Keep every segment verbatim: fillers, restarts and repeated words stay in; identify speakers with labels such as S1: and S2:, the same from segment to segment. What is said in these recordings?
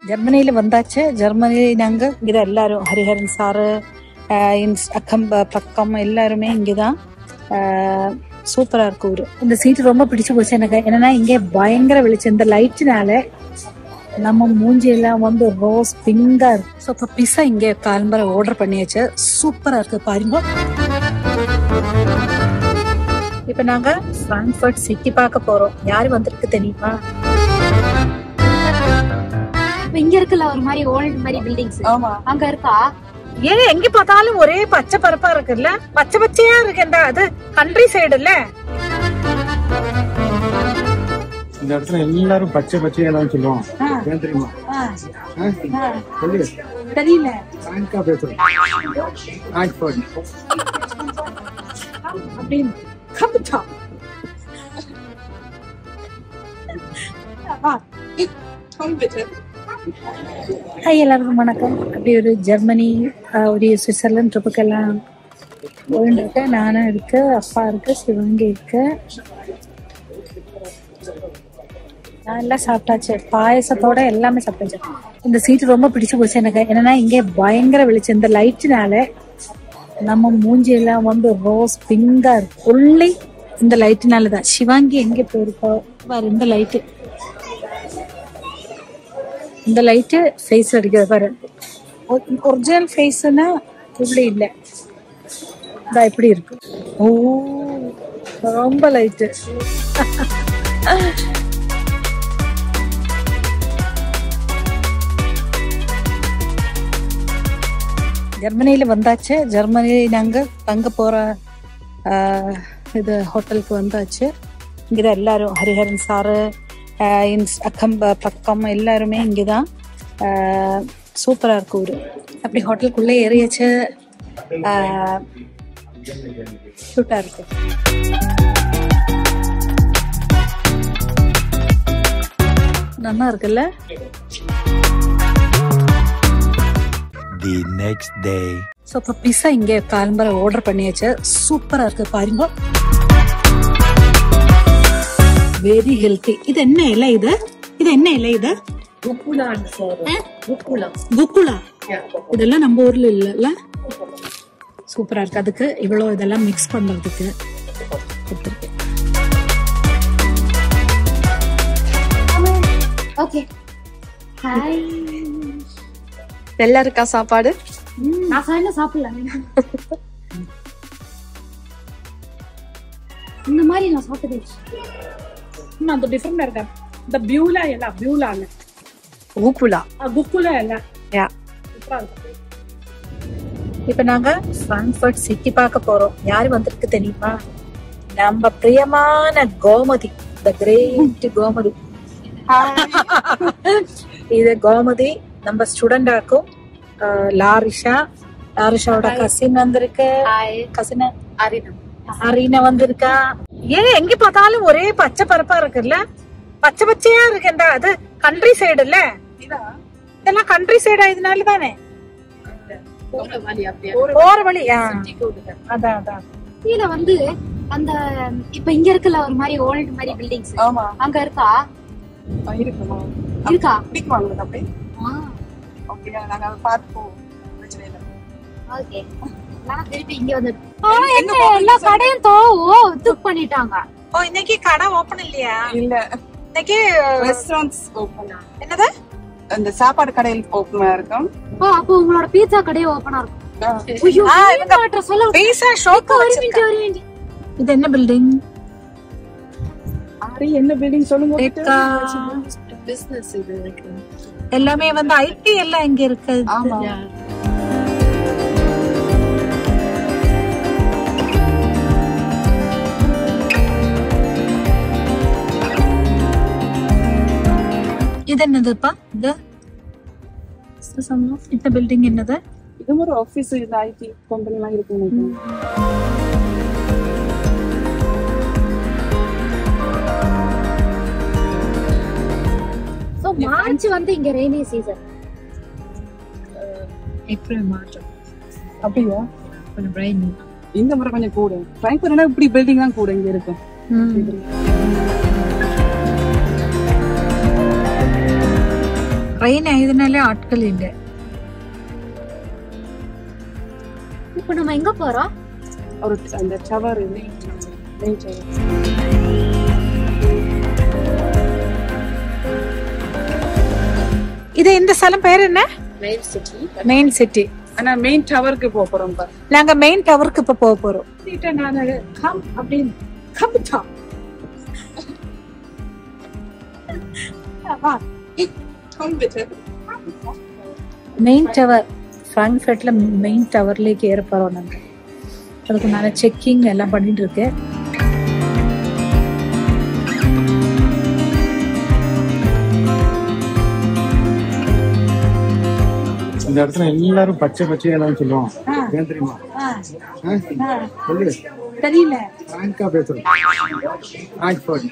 S1: ஜெர்மனியில வந்தாச்சு. ஜெர்மனி நாங்க இங்க எல்லாரும் ஹரிஹரன் சாரு அக்கம் பக்கம் எல்லாருமே இங்கதான். சூப்பரா இருக்கு ஊரு. இந்த சீட்டு ரொம்ப பிடிச்சு போச்சு எனக்கு. என்னன்னா இங்கே பயங்கர வெளிச்சம். இந்த லைட்னால நம்ம மூஞ்சி எல்லாம் வந்து ரோஸ் பிங்கா இருக்கு. ஸோ இப்போ பிஸா இங்கே காலம்பரை ஆர்டர் பண்ணியாச்சு. சூப்பரா இருக்கு பாருங்க. இப்ப நாங்க பிராங்க்ஃபர்ட் சிட்டி பார்க்க போறோம். யாரு வந்திருக்கு தெரியுமா?
S2: இங்க இருக்குல்ல ஒரு மாதிரி ஓல்ட் மாதிரி பில்டிங்ஸ். ஆமா, அங்க இருக்கா?
S1: ஏன் எங்க பார்த்தாலும் ஒரே பச்சை பரப்பா இருக்குல்ல, பச்சை பச்சையா இருக்கு. அது கண்ட்ரி சைடு இல்ல.
S3: இந்த இடத்துல எல்லாரும் பச்சை பச்சையா தான் சொல்லுவாங்க. ஏன் தெரியுமா?
S1: தெரியல.
S3: பிராங்கா பேசுறேன். பிராங்க்ஃபர்ட்
S1: அப்படின்னு கம்ப்யூட்டர். ஹாய், எல்லாருக்கும் வணக்கம். அப்படி ஒரு ஜெர்மனி ஒரு சுவிட்சர்லாந்து ட்ரிப்புக்கெல்லாம் போயிட்டு இருக்கேன். நானும் இருக்கு, அப்பா இருக்கு, சிவங்கி இருக்கு. நான் எல்லாம் சாப்பிட்டாச்சு, பாயசத்தோட எல்லாமே சாப்பிட்டாச்சு. இந்த சீட்டு ரொம்ப பிடிச்சு போச்சு எனக்கு. என்னன்னா இங்கே பயங்கர வெளிச்சம். இந்த லைட்னால நம்ம மூஞ்சி எல்லாம் வந்து ரோஸ் பிங்கா இருக்கு. ஒன்லி இந்த லைட்னாலதான். சிவாங்கி எங்க போயிருக்கோம் பாரு. இந்த லைட்டு இந்த லைட்டு ஃபேஸ் அடிக்கிறது பாரு. ஒரிஜினல் ஃபேஸ்னா இப்படி இல்லை, இதான் இப்படி இருக்கு. ஓ, ரொம்ப லைட்டு. ஜெர்மனியில வந்தாச்சு. ஜெர்மனி நாங்க தங்க போற இது ஹோட்டலுக்கு வந்தாச்சு. இங்கதான் எல்லாரும் ஹரிஹரன் சாரு அக்கம் பக்கம் எல்லாருமே இங்கதான். சூப்பரா இருக்கு ஊரு. அப்படி ஹோட்டலுக்குள்ளே ஏறியாச்சு. சூப்பரா இருக்கு. நல்லா இருக்குல்ல.
S4: The next day.
S1: சோ இப்போ பிஸா இங்கே காலம்பரை ஆர்டர் பண்ணியாச்சு. சூப்பரா இருக்கு பாருங்க. Very healthy. இது என்ன இலை? இது இது என்ன இலை? இது புக்குலா. இதெல்லாம் நம்ம ஊர்ல இல்ல. சூப்பரா இருக்கு. அதுக்கு இவ்வளவு இதெல்லாம் மிக்ஸ் பண்றதுக்கு கொடுத்துருக்கேன்.
S2: Okay, hi.
S5: நல்லா இருக்கா சாப்பாடு?
S2: நான் சாயந்தரம் சாப்பிடல. இந்த மாதிரி நான் சாப்பிட்டது
S1: அது டிஃபரெண்டா இருக்கா. இந்த பியூலா இல்ல, பியூலா இல்ல,
S5: ஊப்புலா
S1: புக்குலா இல்ல.
S5: யா,
S1: இப்ப நாங்க பிராங்க்ஃபர்ட் சிட்டி பார்க்க போறோம். யாரு வந்திருக்கு தெரியுமா? நம்ம பிரியமான கோமதி, த கிரேட் கோமதி. இது கோமதி நம்ம ஸ்டூடெண்டாக்கும். லாரிஷா, லாரிஷாவோட கசின் வந்திருக்கு. கசின் அரினா அரினா வந்திருக்கா. ஏன் எங்க பார்த்தாலும் ஒரே பச்சை பரப்பா இருக்குல்ல, பச்சை பச்சையா இருக்கு. அது கண்ட்ரி சைடு இல்ல. இதெல்லாம் கண்ட்ரி சைடா? இதனால தானே போற வழி. அதான் அதான்.
S2: கீழ வந்து அந்த இப்ப இங்க இருக்குல்ல ஒரு மாதிரி ஓல்ட் மாதிரி பில்டிங்ஸ். ஆமா, அங்க இருக்கா?
S6: இருக்குமா?
S2: இருக்கா?
S6: பிடிக்குவாங்க அப்படி. ஓகே, நாங்க பாத்துப்போம். பிரச்சனை இல்ல.
S2: ஓகே, நான் திருப்பி இங்க வந்து என்ன எல்லா கடையும் தோ துக் பண்ணிட்டாங்க.
S1: ஓ, இன்னைக்கு கடை ஓபன் இல்லையா?
S6: இல்ல,
S1: இன்னைக்கு
S6: ரெஸ்டாரண்ட்ஸ் ஓபன்.
S1: என்னது?
S6: அந்த சாப்பாடு கடையில் ஓபனா இருக்கும்.
S2: ஓ, அப்போ உங்களோட பீட்சா கடை ஓபனா இருக்கும். ஐயோ, இவங்க சொல்ல
S1: பீட்சா ஷாப் வச்சிருக்காங்க. இது என்ன பில்டிங்?
S6: ஆரி என்ன பில்டிங் சொல்லுங்க.
S5: பிசினஸ் இது இருக்கு.
S1: எல்லாமே வந்து ஐடி எல்லாம் இங்க இருக்கு.
S6: ஆமா,
S1: இது என்னதுப்பா? இது இந்த பில்டிங் என்னது?
S6: இது ஒரு ஆபீஸ். இது ஐடி கம்பெனி மாதிரி இருக்கு.
S2: சோ மார்ச் வந்து இங்க ரெய்னி சீசன்.
S1: ஏப்ரல் மார்ச்
S6: அப்படியா?
S1: கொஞ்சம் ரெயின்.
S6: இந்த முறை கொஞ்சம் கூட. பிராங்க்ஃபர்ட்னா இப்படி பில்டிங் தான் கூட இங்க இருக்கும்.
S1: ரெயின் ஆயதுனாலே ஆட்கள் இல்லை.
S2: இப்போ நம்ம எங்க போறோம்?
S5: ஒரு அந்த டவர்
S1: இது இந்த ஸ்தலம் பேர் என்ன?
S5: Main city.
S1: Main city.
S5: Main மெயின் டவருக்கு போக போறோம் பாரு.
S1: நாங்க மெயின் டவருக்கு இப்ப போக போறோம். நானு கம் அப்படின்னு கம்டா மெயின் டவர் ஃப்ராங்க்ஃபர்ட்ல மெயின் டவர்லேக்கு ஏற போறோம் நாங்க. அதுக்கு நான் செக்கிங் எல்லாம் பண்ணிட்டு இருக்கேன்.
S3: இந்த இடத்துல எல்லாரும் பச்சை பச்சையா எல்லாம் சொல்லுவோம். ஏன் தெரியுமா? சொல்லு.
S1: தெரியல.
S3: பிராங்கா பேசுறோம். ஃப்ராங்க்ஃபர்ட்.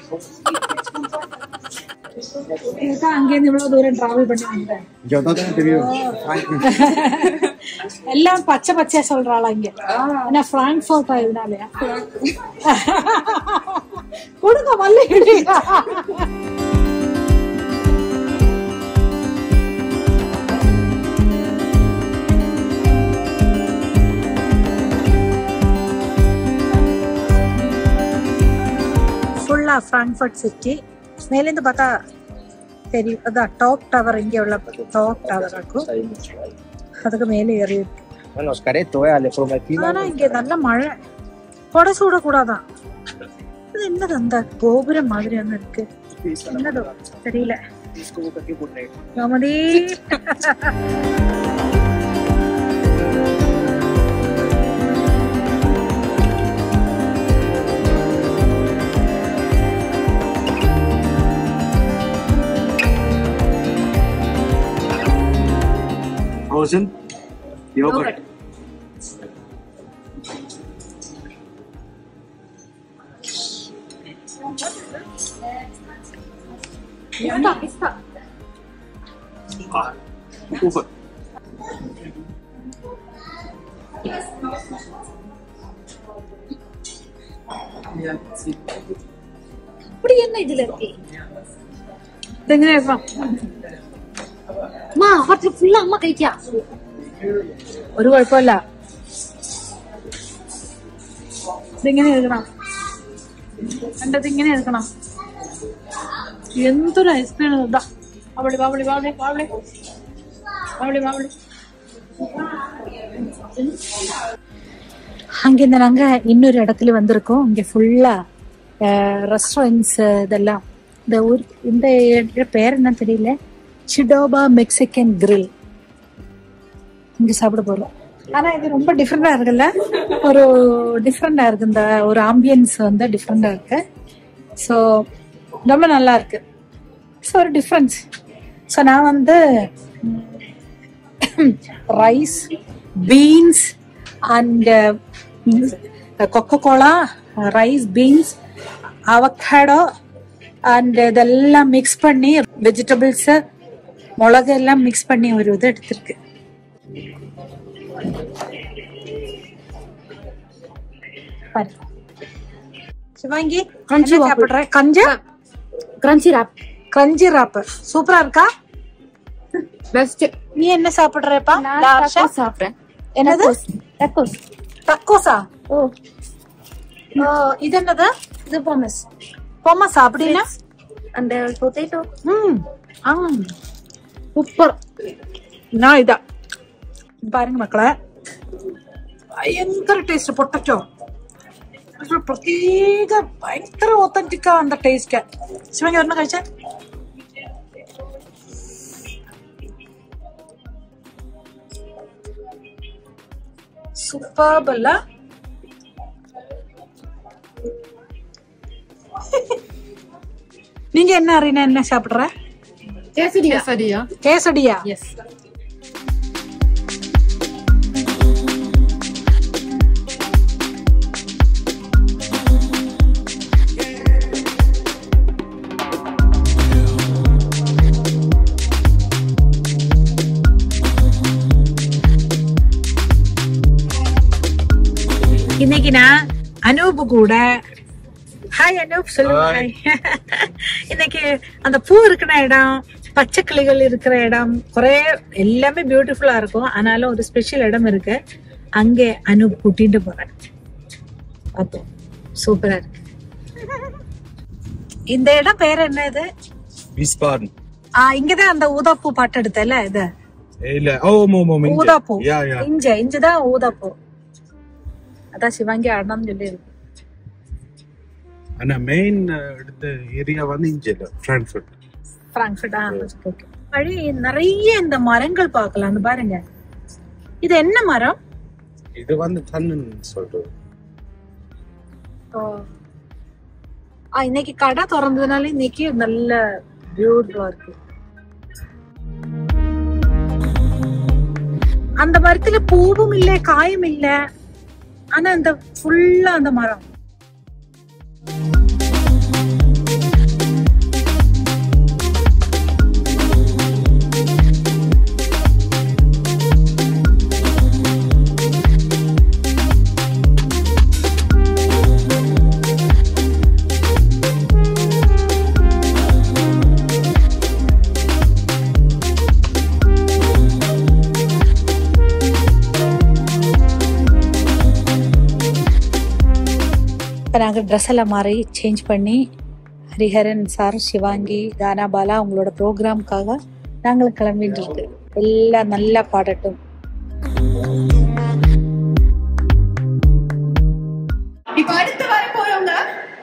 S1: அங்க இருந்து இவ்வளவு தூரம் டிராவல் பண்ணி வந்தேன்.
S3: ஜோதான் தெரியும்.
S1: எல்லாம் பச்சை பச்சையா சொல்றாளா இங்க. ஆனா ஃப்ராங்க்ஃபர்ட் ஆயதுனாலயா? கொடுங்க மல்லி. ஃபுல்லா ஃப்ராங்க்ஃபர்ட் சிட்டி. மேலேந்து பார்த்தா தெரியும். அதான் டாப் டவர். இங்கே உள்ள டாப் டவர் இருக்கும். அதுக்கு மேலே ஏறி இருக்கு. ஆனா இங்க நல்ல மழை. கொடை சூட கூடாதான். இது என்னது அந்த கோபுரம் மாதிரி ஒண்ணு இருக்கு. என்னதோ தெரியல.
S3: Frozen yogurt.
S2: Pista, pista.
S3: Ah, super.
S2: இப்படி என்ன இதுல இருக்கு? அம்மா ஹாட் ஃபுல்லா அம்மா கைட்டியா?
S1: ഒരു കുഴപ്പമില്ല. ഇതിങ്ങനെ എടുക്കണം. കണ്ടത് ഇങ്ങനെ എടുക്കണം. എന്തൊരു ഐസ്ക്രീം ഇതാ. അവളി വാവളി വാവളി വാവളി വാവളി വാവളി. அங்கிருந்து நாங்க இன்னொரு இடத்துல வந்திருக்கோம். இங்க ஃபுல்லா ரெஸ்டாரண்ட்ஸ் இதெல்லாம். இந்த ஊர் இந்த பேர் என்ன தெரியல. சிடோபா மெக்சிகன் கிரில். இங்க சாப்பிட போறோம். ஆனா இது ரொம்ப டிஃப்ரெண்டா இருக்குல்ல. ஒரு டிஃப்ரெண்டா இருக்கு. இந்த ஒரு ஆம்பியன்ஸ் வந்து டிஃப்ரெண்டா இருக்கு. ஸோ ரொம்ப நல்லா இருக்கு. ஸோ ஒரு டிஃப்ரென்ஸ். ஸோ நான் வந்து rice, beans and coca cola, rice, beans, avocado and இதெல்லாம் மிக்ஸ் பண்ணி வெஜிடபிள்ஸ், மிளகு எல்லாம் மிக்ஸ் பண்ணி ஒரு இது எடுத்திருக்கு. சிவாங்கி
S2: கிரன்ச்சி
S1: சாப்பிடுற கஞ்சா
S2: கிரன்ச்சி ராப்.
S1: கிரன்ச்சி ராப் சூப்பரா இருக்கா?
S2: பெஸ்ட்.
S1: நீ என்ன சாப்பிடுறப்பா?
S2: நான் டாக்கோஸ் சாப்பிடுறேன்.
S1: என்னது?
S2: டாக்கோஸ்.
S1: டக்கோஸா?
S2: ஓ
S1: ஓ இது என்னது?
S2: இது பொமஸ்.
S1: பொமஸ் அப்படின்னா
S2: அந்த பொட்டேட்டோ.
S1: ம் ஆ சூப்பர். நான் இதா பாருங்க மக்களே, ഭയങ്കര ടേസ്റ്റ്. പൊട്ടറ്റോ പ്രത്യേക ഭയങ്കര ഒത്തന്റിക്കാ அந்த ടേസ്റ്റ്. ശിവങ്ങി ഒരെണ്ണം കഴിച്ചേ. சூப்பர்ப் இல்ல? நீங்க என்ன அறினா என்ன சாப்பிடுற?
S5: கேசடியா. கேசடியா.
S1: கேசடியா.
S5: எஸ்.
S1: இன்னைக்கு நான் அனூப் கூட, ஹாய் அனூப் சொல்லுங்க. இன்னைக்கு அந்த பூ இருக்கிற இடம் பச்சை கிளிகள் இருக்கிற இடம் குறை எல்லாமே பியூட்டிஃபுல்லா இருக்கும். ஆனாலும் ஒரு ஸ்பெஷல் இடம் இருக்கு, அங்கே அனு கூட்டிட்டு போறேன். அப்போ சூப்பரா இருக்கு. இந்த இடம் பேர் என்ன? இது
S3: விஸ்பார்ன்.
S1: ஆஹ் இங்கதான் அந்த ஊதாப்பூ பாட்டு எடுத்தல இது.
S3: இல்ல ஓ மோ மோ
S1: ஊதாப்பூ.
S3: யா யா
S1: இங்க இங்கதான் ஊதாப்பூ. அதான் சிவாங்கி ஆடணும்னு சொல்லி இருக்கு.
S3: ஆனா மெயின் எடுத்த ஏரியா வந்து இங்க பிராங்க்ஃபர்ட்.
S1: பிராங்க்ஃபர்ட். ஆ ஓகே. வழி நிறைய இந்த மரங்கள் பார்க்கலாம். அந்த பாருங்க, இது என்ன மரம்?
S3: இது வந்து தன்னு சொல்றது.
S1: ஆ இன்னைக்கு கடை திறந்ததுனால இன்னைக்கு நல்ல பியூட்டிஃபுல்லா இருக்கு. அந்த மரத்துல பூவும் இல்ல, காயும் இல்ல, ஆனா அந்த ஃபுல்லா அந்த மரம். இப்போ நாங்கள் ட்ரெஸ் எல்லாம் மாறி சேஞ்ச் பண்ணி ஹரிஹரன் சார், சிவாங்கி, கானா பாலா அவங்களோட ப்ரோக்ராமுக்காக நாங்களும் கிளம்பிட்டு இருக்கு. எல்லாம் நல்லா பாடட்டும்.
S6: இப்போ அடுத்து வர போறவங்க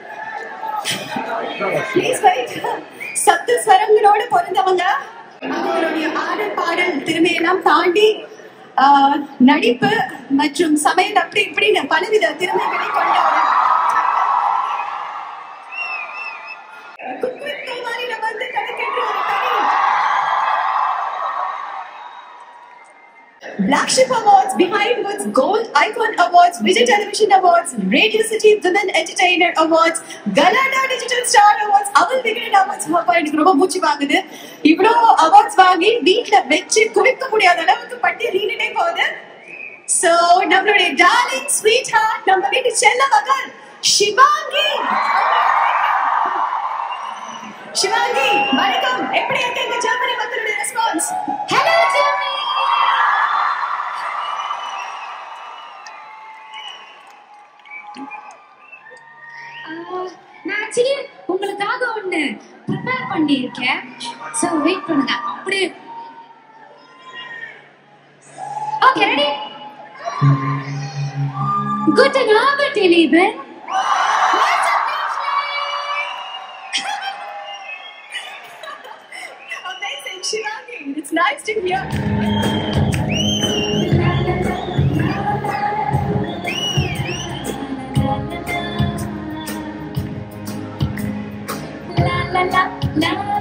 S6: சப்த ஸ்வரங்களோட பிறந்தவங்க, அவங்களுடைய ஆடல் பாடல் திறமையெல்லாம் தாண்டி நடிப்பு மற்றும் சமையல் அப்படி இப்படின்னு பலவித திறமைகளை கொண்டவர். Black Sheep Awards, Behind Woods, Gold Icon Awards, Vijay Television Awards, Radio City Women Entertainer Awards, Galata Digital Star Awards, Aval Vigran Awards. அப்பா எனக்கு ரொம்ப மூச்சு வாங்குது. இவ்வளோ அவார்ட்ஸ் வாங்கி வீட்டுல வச்சு குவிக்க முடியாத அளவுக்கு பட்டி நீண்டே போகுது. சோ நம்மளுடைய டார்லிங் ஸ்வீட் ஹார்ட், நம்ம வீட்டு செல்ல மகள் சிவாங்கி. சிவாங்கி வணக்கம். எப்படி இருக்கீங்க? ஜெர்மனி மக்களுடைய ரெஸ்பான்ஸ். Hello Germany.
S2: நான் ஆக்சுவலி உங்களுக்காக ஒண்ணு ப்ரிப்பேர் பண்ணியிருக்கேன். சோ வெயிட் பண்ணுங்க. அப்படியே okay ready. Guten Abend, ihr Lieben.
S6: Amazing, Shivangi. It's nice to hear.
S2: La la la la.